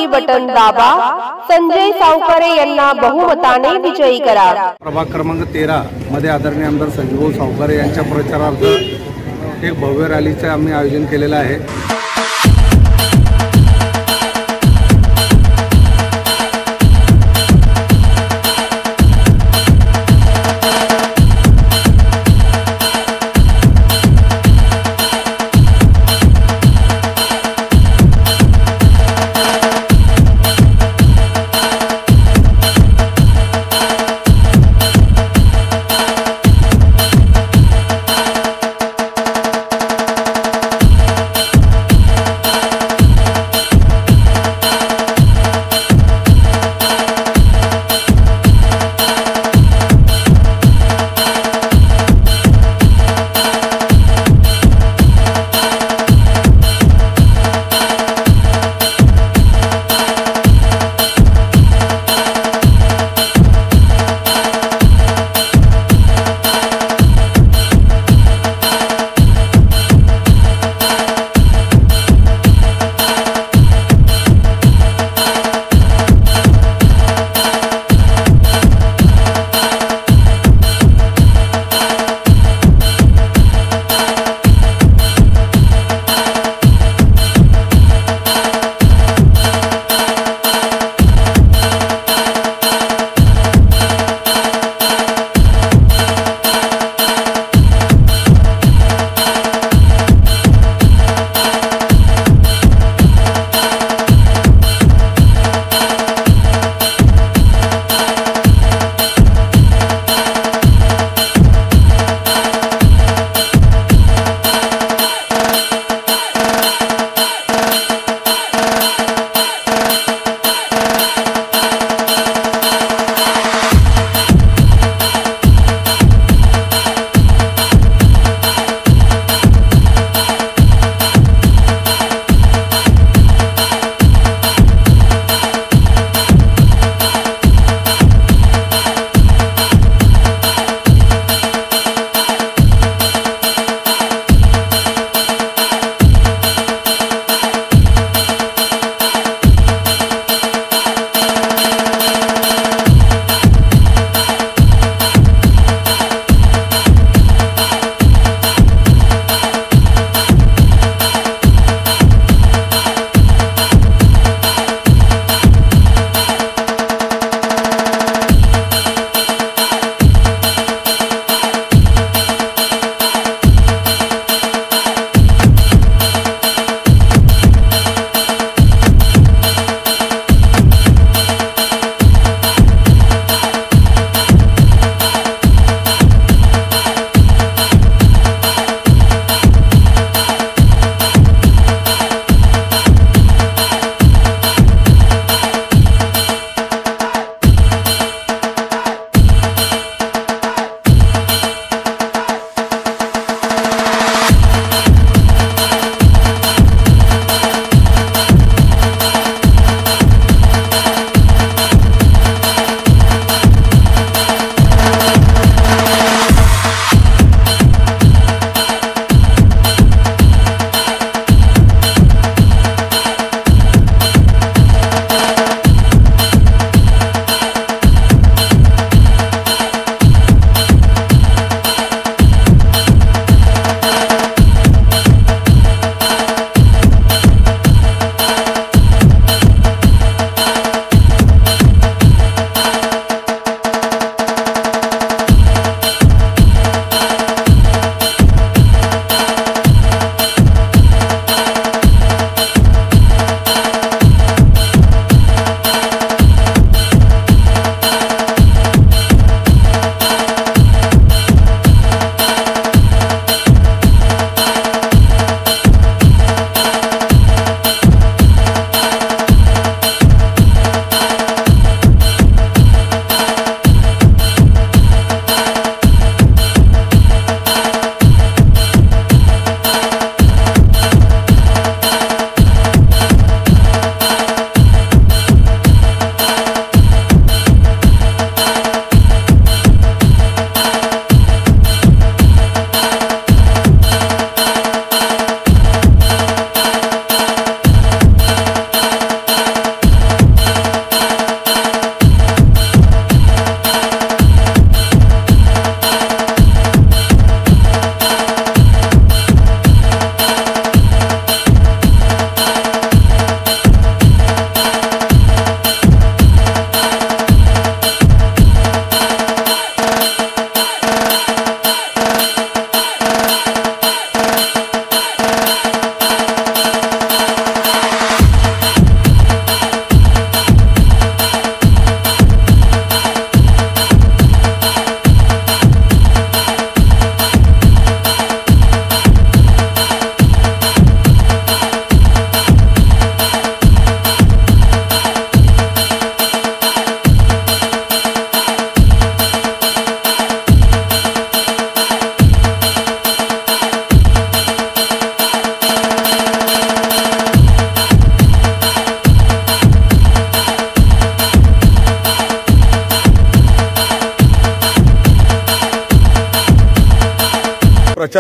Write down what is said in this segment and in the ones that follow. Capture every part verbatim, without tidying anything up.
बाणावरती button दाबा, संजय सावकारे यांना बहुमताने विजयी करा। प्रभाग क्रमांक तेरा मध्ये आदरणीय आमदार संजय सावकारे यांच्या प्रचारार्थ एक भव्य रॅलीचे आम्ही आयोजन केलेलं आहे।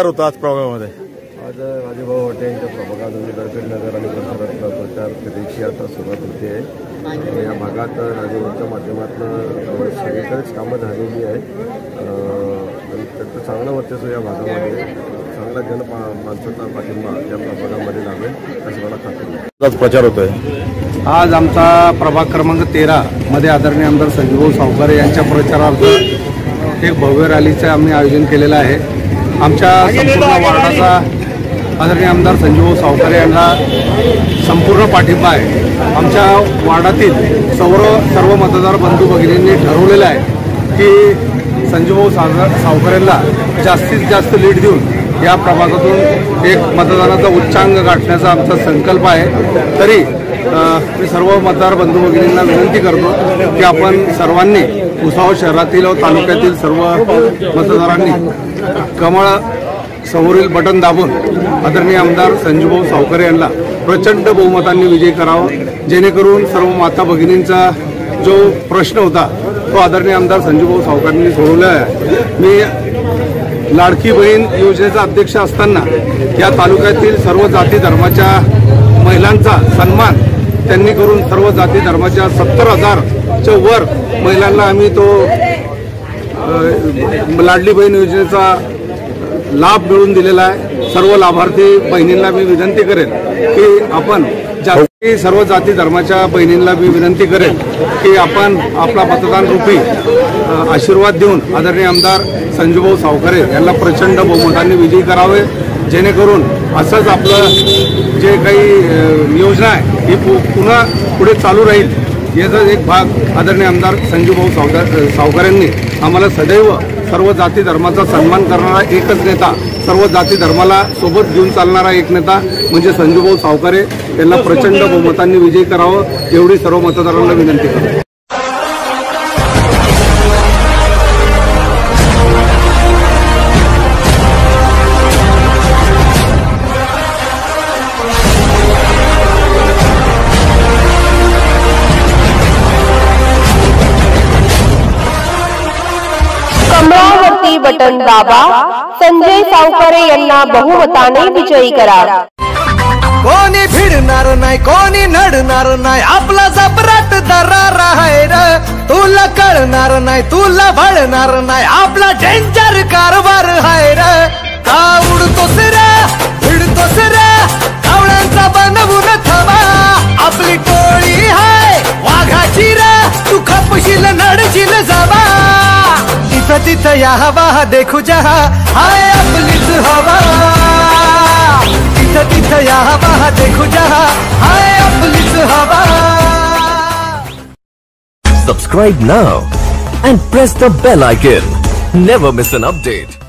प्रचार होता आज प्रभागामध्ये? आज राजेभाऊ होटे यांच्या प्रभागामध्ये गडकरी नगर आणि परिसरातला प्रचार फेरीची आता सुरुवात होते आहे. या भागात राजेभाऊच्या माध्यमातून सगळीकडेच कामं झालेली आहे आणि त्याचं चांगलं वर्चस्व या भागामध्ये, चांगला जन माणसाचा पाठिंबा या प्रभागामध्ये लाभेल अशी मला खात्री आहे. आज प्रचार होतोय. आज आमचा प्रभाग क्रमांक तेरा मध्ये आदरणीय आमदार संजीवभाऊ सावकारे यांच्या प्रचारार्थ एक भव्य रॅलीचं आम्ही आयोजन केलेलं आहे. आमच्या संपूर्ण वार्डाचा आदरणीय आमदार संजीवभाऊ सावकारे यांना संपूर्ण पाठिंबा आहे. आमच्या वार्डातील सर्व सर्व मतदार बंधू भगिनींनी ठरवलेलं आहे की संजीवभाऊ सावकार सावकारेंना जास्तीत जास्त लीड देऊन या प्रभागातून एक मतदानाचा उच्चांक गाठण्याचा आमचा संकल्प आहे. तरी मी सर्व मतदार बंधू भगिनींना विनंती करतो की आपण सर्वांनी भुसावळ शहरातील व तालुक्यातील सर्व मतदारांनी कमळ समोरील बटन दाबून आदरणीय आमदार संजीवभाऊ सावकारे यांना प्रचंड बहुमतांनी विजयी करावं, जेणेकरून सर्व माता भगिनींचा जो प्रश्न होता तो आदरणीय आमदार संजीवभाऊ सावकारेंनी सोडवला आहे. मी लाडकी बहीण योजनेचा अध्यक्ष असताना या तालुक्यातील सर्व जाती धर्माच्या महिलांचा सन्मान त्यांनी करून सर्व जाती धर्माच्या सत्तर हजारच्या वर महिलांना आम्ही तो लाडली बहीण योजनेचा लाभ मिळवून दिलेला आहे. सर्व लाभार्थी बहिणींना मी विनंती करेन की आपण जाती सर्व जाती धर्माच्या बहिणींना मी विनंती करेन की आपण आपला मतदान रूपी आशीर्वाद देऊन आदरणीय आमदार संजीवभाऊ सावकारे यांना प्रचंड बहुमतांनी विजयी करावे, जेणेकरून असंच आपलं जे काही योजना आहे ही पुन्हा पुढे चालू राहील. याचा एक भाग आदरणीय आमदार संजीवभाऊ सावकार सावकारांनी आम्हाला सदैव सर्व जाती धर्माचा सन्मान करणारा एकच नेता, सर्व जाती धर्माला सोबत घेऊन चालणारा एक नेता म्हणजे संजीवभाऊ सावकारे यांना प्रचंड बहुमतांनी विजयी करावं एवढी सर्व मतदारांना विनंती करतो. कमळावरती बटन दाबा, संजय सावकारे यांना बहुमताने विजयी करा. कोणी भिडणार नाही, कोणी नडणार नाही, आपला जबराट दरार आहे रे. तुला कळणार नाही, तुला भळणार नाही, आपला डेंजर कारभार आहे रे. का उडतोस रे, भिडतोस रे, कावळ्यांचा बनवून थवा. आपली टोळी हाय वाघाची रे, तू खपशील नडशील जावा. तिथं तिथं या हवा देखू जहा, हाय आपलीच हवा. तिथं तिथं या हवा देखू जहा, हाय आपलीच हवा. Subscribe now and press the bell icon. Never miss an update.